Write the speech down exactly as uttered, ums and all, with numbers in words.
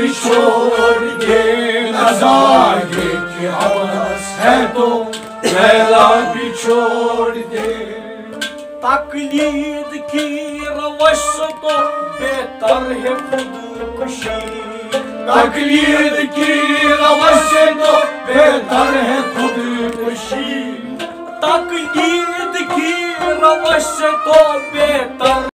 भी छोड़ के न जागे कि हवस है तो फैला भी छोड़ दे। तकलीद की रवश तो बेहतर है खुदकुशी, तकलीद की रवश तो बेहतर है खुदकुशी, तकलीद की रवश तो बेहतर